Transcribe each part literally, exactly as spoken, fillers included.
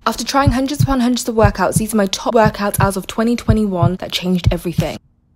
After trying hundreds upon hundreds of workouts, these are my top workouts as of twenty twenty-one that changed everything.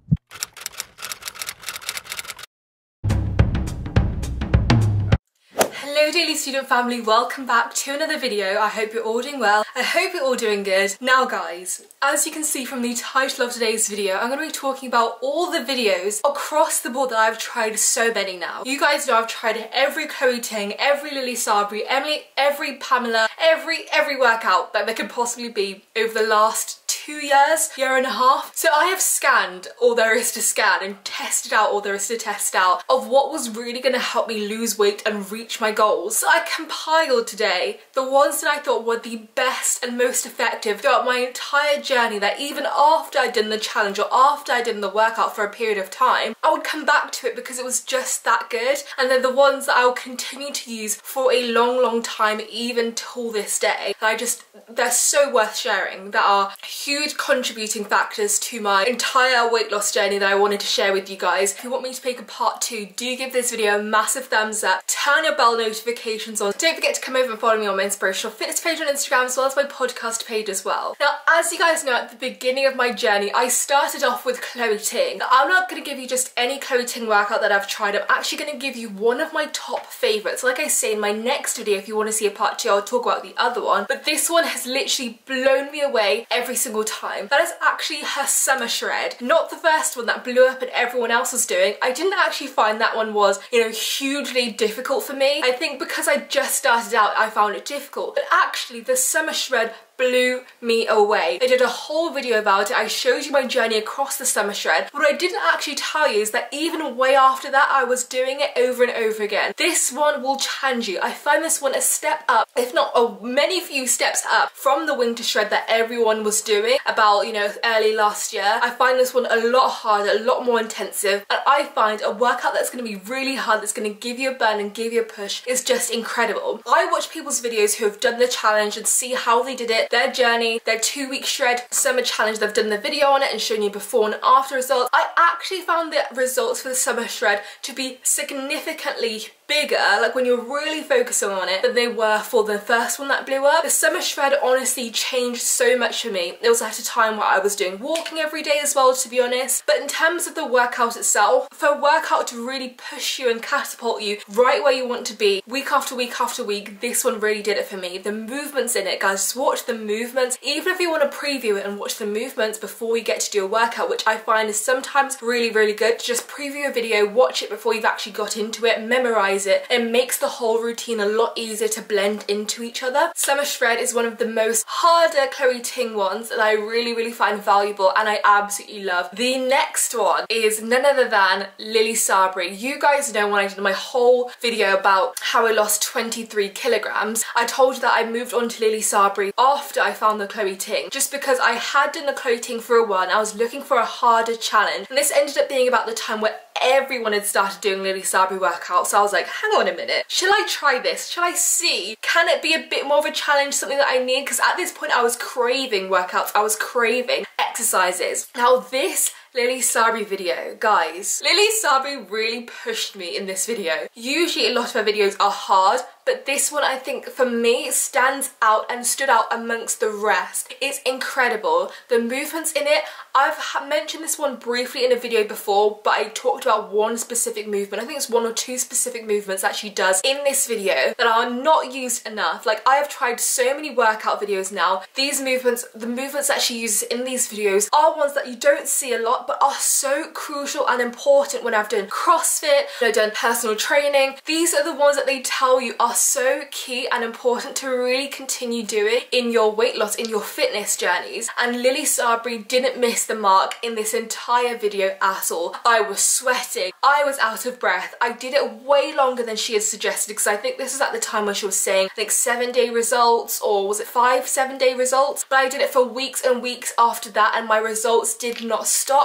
Hello daily student family, welcome back to another video. I hope you're all doing well. I hope you're all doing good. Now guys, as you can see from the title of today's video, I'm going to be talking about all the videos across the board that I've tried so many now. You guys know I've tried every Chloe Ting, every Lily Sabri, Emily, every Pamela, every every workout that there could possibly be over the last two years, year and a half. So I have scanned all there is to scan and tested out all there is to test out of what was really going to help me lose weight and reach my goals. So I compiled today the ones that I thought were the best and most effective throughout my entire journey, that even after I'd done the challenge or after I'd done the workout for a period of time, I would come back to it because it was just that good. And they're the ones that I will continue to use for a long, long time, even till this day. I just, they're so worth sharing. That are huge contributing factors to my entire weight loss journey that I wanted to share with you guys. If you want me to make a part two, do give this video a massive thumbs up, turn your bell notifications on. Don't forget to come over and follow me on my inspirational fitness page on Instagram, as well as my podcast page as well. Now, as you guys know, at the beginning of my journey, I started off with Chloe Ting. Now, I'm not going to give you just any Chloe Ting workout that I've tried. I'm actually going to give you one of my top favourites. Like I say, in my next video, if you want to see a part two, I'll talk about the other one. But this one has literally blown me away every single time. That is actually her summer shred. Not the first one that blew up and everyone else was doing. I didn't actually find that one was, you know, hugely difficult for me. I think because I just started out, I found it difficult. But actually, the summer shred blew me away. I did a whole video about it. I showed you my journey across the summer shred. What I didn't actually tell you is that even way after that, I was doing it over and over again. This one will challenge you. I find this one a step up, if not a many few steps up from the winter shred that everyone was doing about, you know, early last year. I find this one a lot harder, a lot more intensive, and I find a workout that's going to be really hard, that's going to give you a burn and give you a push, is just incredible. I watch people's videos who have done the challenge and see how they did it, their journey, their two week shred summer challenge. They've done the video on it and shown you before and after results. I actually found the results for the summer shred to be significantly bigger, like when you're really focusing on it, than they were for the first one that blew up. The summer shred honestly changed so much for me. It was at a time where I was doing walking every day as well, to be honest. But in terms of the workout itself, for a workout to really push you and catapult you right where you want to be week after week after week, this one really did it for me. The movements in it, guys, just watch the movements. Even if you want to preview it and watch the movements before you get to do a workout, which I find is sometimes really, really good, to just preview a video, watch it before you've actually got into it, memorize it. It makes the whole routine a lot easier to blend into each other. Summer shred is one of the most harder Chloe Ting ones that I really, really find valuable and I absolutely love. The next one is none other than Lily Sabri. You guys know when I did my whole video about how I lost twenty-three kilograms, I told you that I moved on to Lily Sabri after I found the Chloe Ting, just because I had done the Chloe Ting for a while and I was looking for a harder challenge, and this ended up being about the time where everyone had started doing Lily Sabri workouts. So I was like, hang on a minute, shall I try this? Shall I see? Can it be a bit more of a challenge, something that I need? Because at this point I was craving workouts, I was craving exercises. Now this Lily Sabri video, guys, Lily Sabri really pushed me in this video. Usually a lot of her videos are hard, but this one, I think, for me, stands out and stood out amongst the rest. It's incredible. The movements in it, I've mentioned this one briefly in a video before, but I talked about one specific movement. I think it's one or two specific movements that she does in this video that are not used enough. Like, I have tried so many workout videos now. These movements, the movements that she uses in these videos are ones that you don't see a lot, but are so crucial and important when I've done CrossFit, when I've done personal training. These are the ones that they tell you are so key and important to really continue doing in your weight loss, in your fitness journeys. And Lily Sabri didn't miss the mark in this entire video at all. I was sweating, I was out of breath. I did it way longer than she had suggested, because I think this was at the time when she was saying like seven day results, or was it five seven day results? But I did it for weeks and weeks after that, and my results did not stop.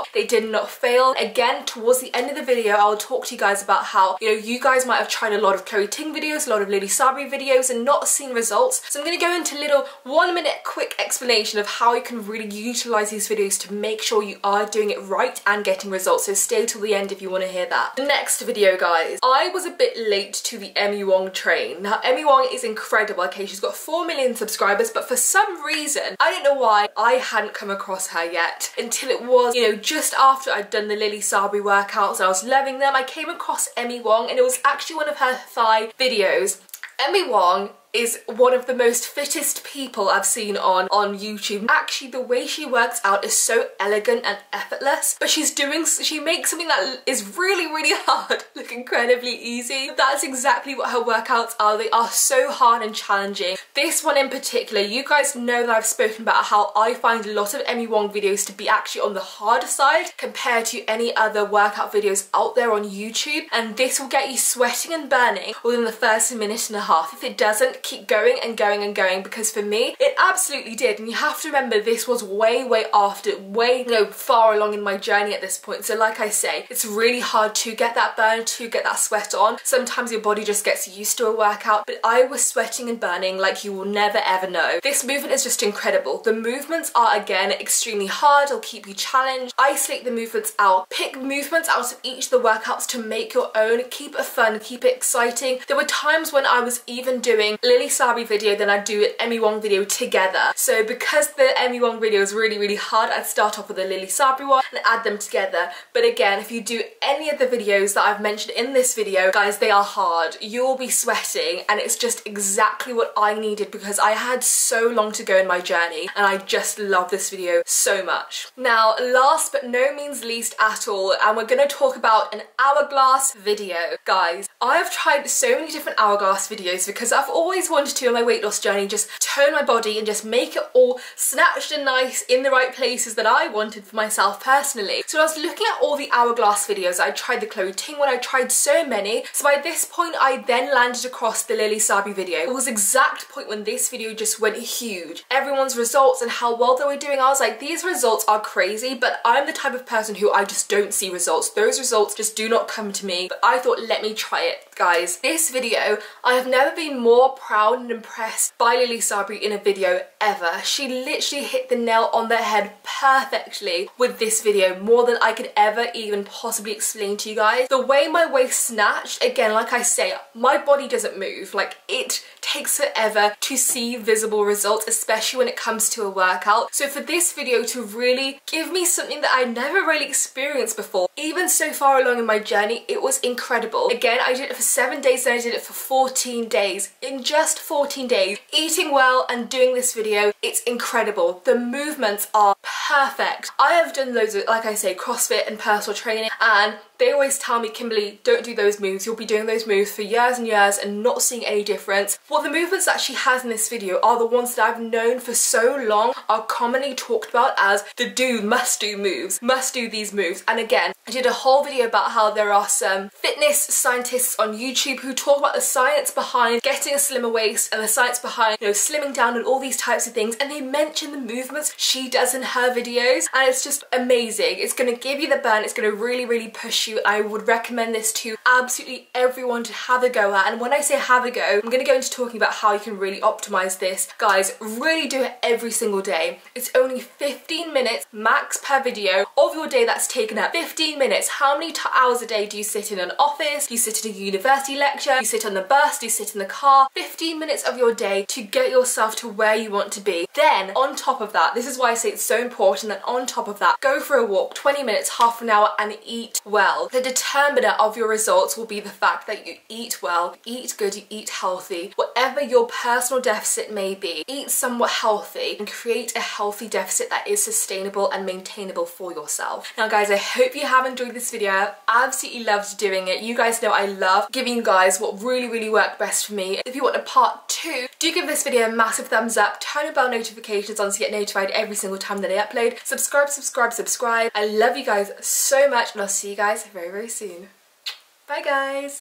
They did not fail. Again, towards the end of the video, I'll talk to you guys about how, you know, you guys might have tried a lot of Chloe Ting videos, a lot of Lily Sabri videos and not seen results. So I'm going to go into a little one minute quick explanation of how you can really utilize these videos to make sure you are doing it right and getting results. So stay till the end if you want to hear that. The next video, guys, I was a bit late to the Emmy Wong train. Now, Emmy Wong is incredible. Okay, she's got four million subscribers, but for some reason, I don't know why, I hadn't come across her yet until it was, you know, just after I'd done the Lily Sabri workouts and I was loving them. I came across Emmy Wong and it was actually one of her thigh videos. Emmy Wong is one of the most fittest people I've seen on on YouTube. Actually, the way she works out is so elegant and effortless, but she's doing she makes something that is really really hard look incredibly easy. That's exactly what her workouts are. They are so hard and challenging. This one in particular, you guys know that I've spoken about how I find a lot of Emmy Wong videos to be actually on the harder side compared to any other workout videos out there on YouTube, and this will get you sweating and burning within the first minute and a half. If it doesn't, keep going and going and going, because for me it absolutely did. And you have to remember, this was way way after, way you know far along in my journey at this point. So like I say, it's really hard to get that burn, to get that sweat on. Sometimes your body just gets used to a workout, but I was sweating and burning like you will never ever know. This movement is just incredible. The movements are again extremely hard. It'll keep you challenged. Isolate the movements out, pick movements out of each of the workouts to make your own. Keep it fun, keep it exciting. There were times when I was even doing Lily Sabri video, then I'd do an Emmy Wong video together. So because the Emmy Wong video is really really hard, I'd start off with a Lily Sabri one and add them together. But again, if you do any of the videos that I've mentioned in this video, guys, they are hard. You'll be sweating, and it's just exactly what I needed because I had so long to go in my journey, and I just love this video so much. Now, last but no means least at all, and we're going to talk about an hourglass video. Guys, I have tried so many different hourglass videos because I've always wanted to, on my weight loss journey, just tone my body and just make it all snatched and nice in the right places that I wanted for myself personally. So I was looking at all the hourglass videos. I tried the Chloe Ting one, I tried so many. So by this point, I then landed across the Lily Sabri video. It was the exact point when this video just went huge. Everyone's results and how well they were doing, I was like, these results are crazy, but I'm the type of person who I just don't see results. Those results just do not come to me. But I thought, let me try it. Guys, this video, I have never been more proud and impressed by Lily Sabri in a video ever. She literally hit the nail on the head perfectly with this video, more than I could ever even possibly explain to you guys. The way my waist snatched, again, like I say, my body doesn't move. Like, it takes forever to see visible results, especially when it comes to a workout. So for this video to really give me something that I never really experienced before, even so far along in my journey, it was incredible. Again, I did it for seven days and I did it for fourteen days. In just fourteen days, eating well and doing this video, it's incredible. The movements are perfect. I have done loads of, like I say, CrossFit and personal training, and they always tell me, Kimberly, don't do those moves. You'll be doing those moves for years and years and not seeing any difference. Well, the movements that she has in this video are the ones that I've known for so long, are commonly talked about as the do, must do moves, must do these moves. And again, I did a whole video about how there are some fitness scientists on YouTube who talk about the science behind getting a slimmer waist and the science behind, you know, slimming down and all these types of things, and they mention the movements she does in her videos, and it's just amazing. It's going to give you the burn, it's going to really really push you. I would recommend this to absolutely everyone to have a go at. And when I say have a go, I'm going to go into talking about how you can really optimize this. Guys, really do it every single day. It's only fifteen minutes max per video of your day that's taken up. fifteen minutes. How many hours a day do you sit in an office? Do you sit in a university lecture? Do you sit on the bus? Do you sit in the car? fifteen minutes of your day to get yourself to where you want to be. Then on top of that, this is why I say it's so important that on top of that, go for a walk, twenty minutes, half an hour, and eat well. The determiner of your results will be the fact that you eat well, eat good, you eat healthy. Whatever your personal deficit may be, eat somewhat healthy and create a healthy deficit that is sustainable and maintainable for yourself. Now guys, I hope you have enjoyed this video. I've absolutely loved doing it. You guys know I love giving you guys what really really worked best for me. If you want a part two, do give this video a massive thumbs up, turn your bell notifications on to get notified every single time that I upload. Subscribe, subscribe, subscribe. I love you guys so much, and I'll see you guys very very soon. Bye guys!